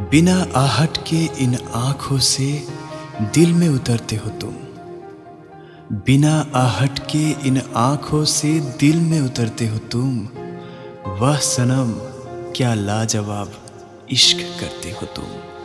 बिना आहट के इन आँखों से दिल में उतरते हो तुम। बिना आहट के इन आँखों से दिल में उतरते हो तुम। वह सनम क्या लाजवाब इश्क करते हो तुम।